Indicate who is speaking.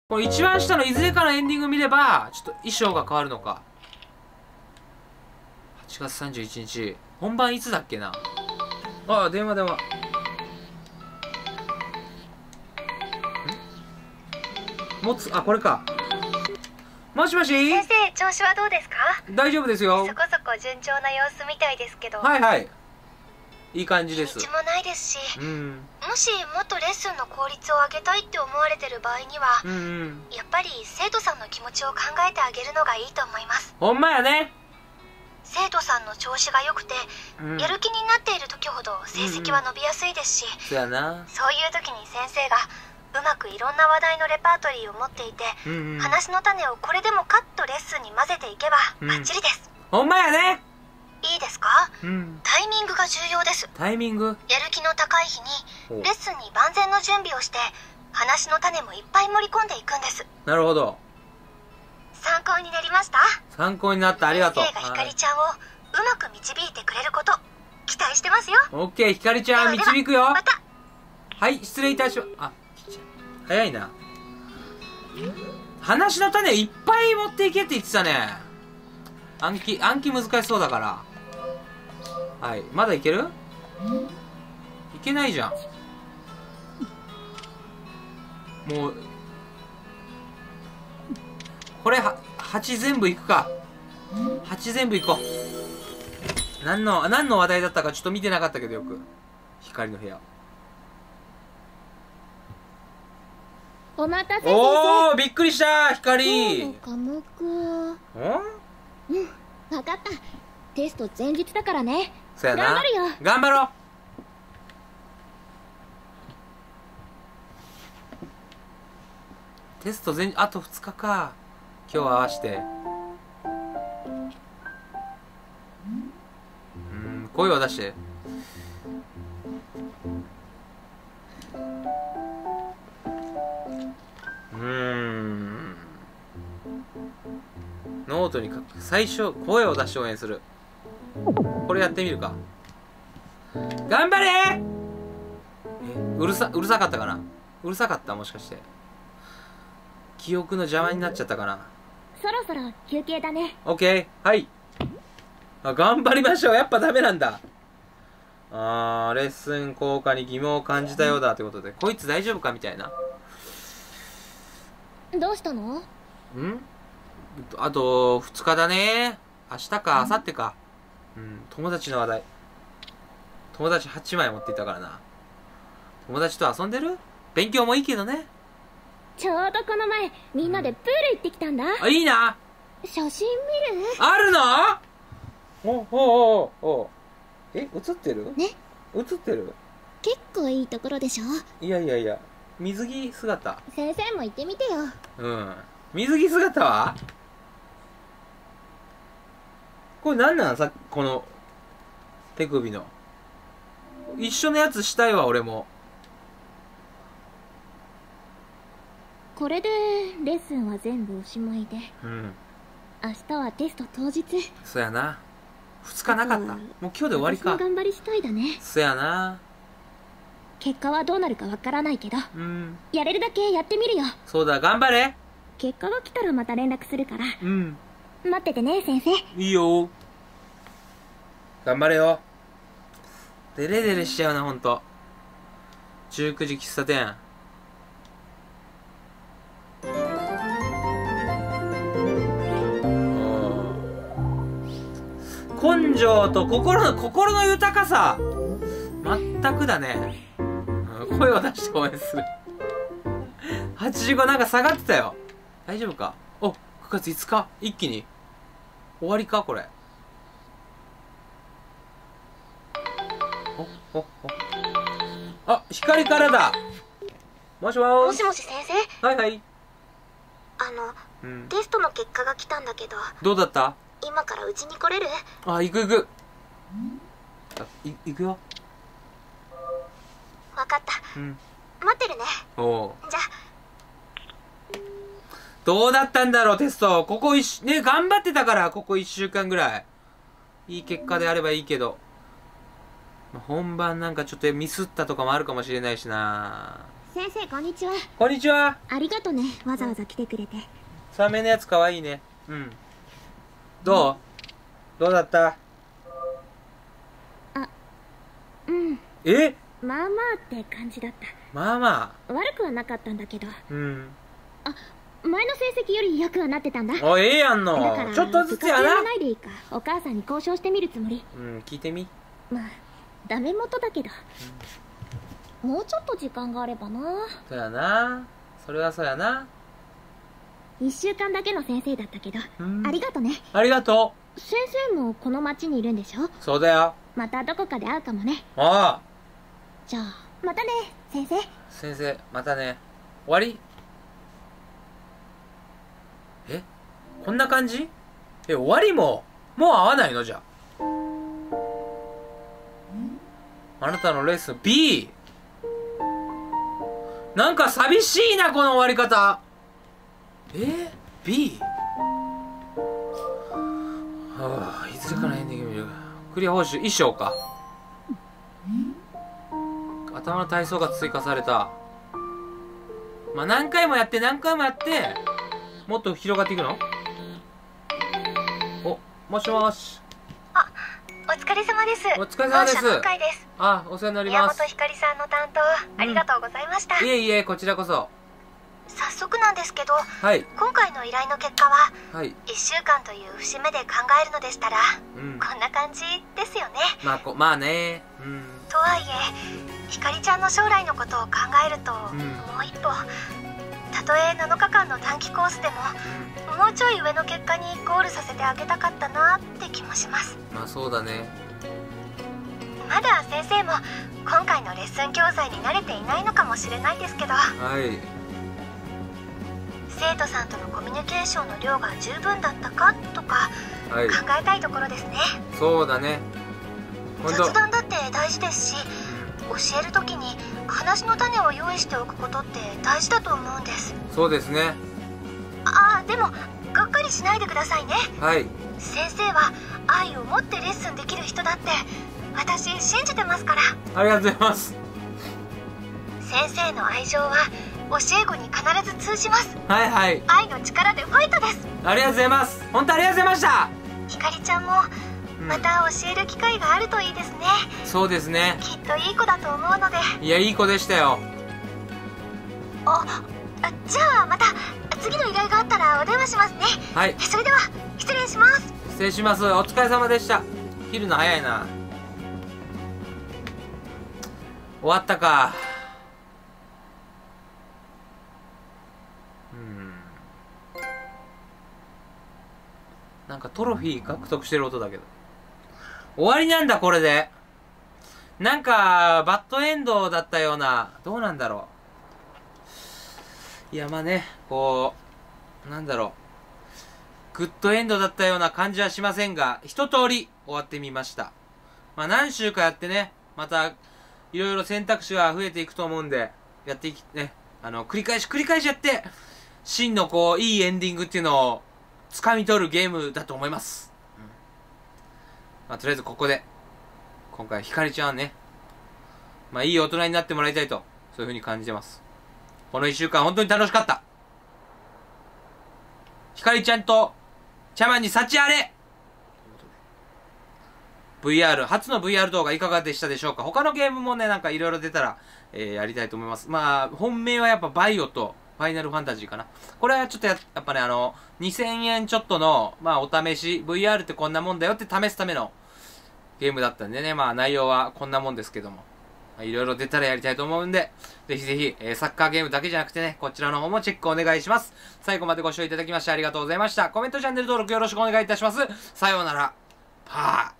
Speaker 1: この一番下のいずれかのエンディング見れば、ちょっと衣装が変わるのか。8月31日。本番いつだっけな。あ、電話。あ、これか。もしもし
Speaker 2: 先生、調子はどうですか？
Speaker 1: 大丈夫ですよ。
Speaker 2: そこそこ順調な様子みたいですけど。
Speaker 1: はいはい。いい感じです。
Speaker 2: 日もないですし、
Speaker 1: うん。
Speaker 2: もしもっとレッスンの効率を上げたいって思われてる場合には、やっぱり生徒さんの気持ちを考えてあげるのがいいと思います。
Speaker 1: ほんまやね。
Speaker 2: 生徒さんの調子が良くて、やる気になっている時ほど成績は伸びやすいですし、
Speaker 1: そうやな。
Speaker 2: そういう時に先生がうまくいろんな話題のレパートリーを持っていて、話の種をこれでもかっとレッスンに混ぜていけばバッチリです。
Speaker 1: ほんまやね。
Speaker 2: いいですか？タイミングが重要です。
Speaker 1: タイミング？
Speaker 2: やる気の高い日にレッスンに万全の準備をして、話の種もいっぱい盛り込んでいくんです。
Speaker 1: なるほど。
Speaker 2: 参考になりました？
Speaker 1: 参考になった、ありがとう。
Speaker 2: 先生がひかりちゃんをうまく導いてくれること期待してますよ。
Speaker 1: オッケー、ひかりちゃん導くよ。
Speaker 2: また。
Speaker 1: はい、失礼いたします。あ、早いな。話の種いっぱい持っていけって言ってたね。暗記難しそうだから。はい、まだいける？いけないじゃん。もうこれ8全部いくか。8全部いこう。何の話題だったかちょっと見てなかったけど、よく光の部屋。
Speaker 3: お待たせ先生。
Speaker 1: おー、びっくりした、光。
Speaker 3: 今日の科目は分かった。テスト前日だからね。
Speaker 1: そうやな。
Speaker 3: 頑張るよ。
Speaker 1: 頑張ろう。テストあと2日か。今日合わして。声を出して。ノートに書く。最初声を出して応援する。これやってみるか。頑張れ。うるさかったかな。うるさかった、もしかして。記憶の邪魔になっちゃったかな。
Speaker 3: そろそろ休憩だね。
Speaker 1: オッケー、はい。頑張りましょう。やっぱダメなんだ。レッスン効果に疑問を感じたようだということで、こいつ大丈夫かみたいな。
Speaker 3: どうしたの？
Speaker 1: あと2日だね。明日か明後日か。友達の話題。友達8枚持っていたからな。友達と遊んでる？勉強もいいけどね。
Speaker 3: ちょうどこの前みんなでプール行ってきたんだ。
Speaker 1: あ、いいな。
Speaker 3: 写真見る？
Speaker 1: あるの？お映ってる？
Speaker 3: ね。
Speaker 1: 映ってる？
Speaker 3: 結構いいところでしょ。
Speaker 1: いや水着姿。
Speaker 3: 先生も行ってみてよ。
Speaker 1: 水着姿はこれなんなん？この手首の一緒のやつしたいわ。俺も
Speaker 3: これでレッスンは全部おしまいで、明日はテスト当日。
Speaker 1: そやな。2日なかった。もう今日で終わりか。
Speaker 3: 私の頑張り次第だね。
Speaker 1: そやな。
Speaker 3: 結果はどうなるかわからないけど、やれるだけやってみるよ。
Speaker 1: そうだ、頑張れ。
Speaker 3: 結果が来たらまた連絡するから、待っててね、先生。
Speaker 1: いいよ。頑張れよ。デレデレしちゃうな、ほんと。19時喫茶店。根性と心の豊かさ。全くだね。声を出して応援する。85なんか下がってたよ。大丈夫か。9月5日一気に終わりかこれ。あ、光からだ。もしもーし。
Speaker 2: もしもし先生。
Speaker 1: はいはい。
Speaker 2: テストの結果が来たんだけど。
Speaker 1: どうだった？
Speaker 2: 今からうちに来れる？
Speaker 1: 行く。行くよ。
Speaker 2: わかった。待ってるね。じゃあ。
Speaker 1: どうだったんだろう、テスト。頑張ってたから、ここ1週間ぐらい。いい結果であればいいけど。本番なんかちょっとミスったとかもあるかもしれないしな。
Speaker 3: 先生こんにちは。
Speaker 1: こんにちは。
Speaker 3: ありがとね、わざわざ来てくれて。
Speaker 1: サメのやつかわいいね。うん。どうだった？
Speaker 3: うん。
Speaker 1: え？
Speaker 3: まあまあって感じだった。
Speaker 1: まあま
Speaker 3: あ。悪くはなかったんだけど。
Speaker 1: うん。
Speaker 3: 前の成績より良くはなってたんだ。
Speaker 1: お、ええやんの。
Speaker 3: だから
Speaker 1: ちょっとずつやな。
Speaker 3: 部活やらないでいいか。お母さんに交渉してみるつもり。
Speaker 1: うん、聞いてみ。
Speaker 3: まあ、ダメ元だけど。もうちょっと時間があればな。
Speaker 1: そうやな。それはそうやな。
Speaker 3: 1週間だけの先生だったけど、ありがとね。
Speaker 1: ありがと
Speaker 3: う。先生もこの町にいるんでしょ？
Speaker 1: そうだよ。
Speaker 3: またどこかで会うかもね。
Speaker 1: ああ。
Speaker 3: じゃあ、またね、先生。
Speaker 1: 先生、またね。終わり？え？こんな感じ？終わりもう会わないの？じゃあ。あなたのレッスン B。なんか寂しいな、この終わり方。B？ はあ、いずれかのエンディング見る。クリア報酬衣装か。頭の体操が追加された。まあ、何回もやって、もっと広がっていくの？お、もしもし。
Speaker 2: あ、お疲れ様です。
Speaker 1: お疲れ様です。
Speaker 2: 本社の向井です。
Speaker 1: あ、お世話になります。
Speaker 2: 宮本ひかりさんの担当、ありがとうございました。
Speaker 1: いえいえ、こちらこそ。
Speaker 2: 早速なんですけど、
Speaker 1: はい。
Speaker 2: 今回の依頼の結果は、
Speaker 1: はい。
Speaker 2: 1週間という節目で考えるのでしたら、こんな感じですよね。
Speaker 1: まあね。
Speaker 2: とはいえ、ひかりちゃんの将来のことを考えると、もう一歩、たとえ7日間の短期コースでも、もうちょい上の結果にゴールさせてあげたかったなって気もします。
Speaker 1: まあそうだね。
Speaker 2: まだ先生も今回のレッスン教材に慣れていないのかもしれないですけど、
Speaker 1: はい。
Speaker 2: 生徒さんとのコミュニケーションの量が十分だったかとか、考えたいところですね。
Speaker 1: そうだね。
Speaker 2: 雑談だって大事ですし、教える時に話の種を用意しておくことって大事だと思うんです。
Speaker 1: そうですね。
Speaker 2: でもがっかりしないでくださいね。
Speaker 1: はい。
Speaker 2: 先生は愛を持ってレッスンできる人だって私信じてますから。
Speaker 1: ありがとうございます。
Speaker 2: 先生の愛情は教え子に必ず通じます。
Speaker 1: はいはい。
Speaker 2: 愛の力でファイトです。
Speaker 1: ありがとうございます。本当ありがとうございました。
Speaker 2: ひかりちゃんもまた教える機会があるといいですね。
Speaker 1: そうですね。
Speaker 2: きっといい子だと思うので。
Speaker 1: いや、いい子でしたよ。
Speaker 2: じゃあまた次の依頼があったらお電話しますね。
Speaker 1: はい。
Speaker 2: それでは失礼します。
Speaker 1: 失礼します。お疲れ様でした。切るの早いな。終わったか。なんかトロフィー獲得してる音だけど。終わりなんだ、これで。なんか、バッドエンドだったような、どうなんだろう。いや、まあね、こう、なんだろう。グッドエンドだったような感じはしませんが、一通り終わってみました。まあ何週かやってね、また、いろいろ選択肢が増えていくと思うんで、やっていき、ね、繰り返しやって、真のこう、いいエンディングっていうのを、掴み取るゲームだと思います。まあとりあえずここで、今回ひかりちゃんはね、まあいい大人になってもらいたいと、そういう風に感じてます。この1週間本当に楽しかった。ひかりちゃんと、茶碗に幸あれ！VR、初の VR 動画いかがでしたでしょうか？他のゲームもね、なんかいろいろ出たら、やりたいと思います。まあ、本命はやっぱバイオと、ファイナルファンタジーかな。これはちょっとやっぱね、2000円ちょっとの、まあお試し、VR ってこんなもんだよって試すためのゲームだったんでね、まあ内容はこんなもんですけども。いろいろ出たらやりたいと思うんで、ぜひぜひ、サッカーゲームだけじゃなくてね、こちらの方もチェックお願いします。最後までご視聴いただきましてありがとうございました。コメント、チャンネル登録よろしくお願いいたします。さようなら。パー。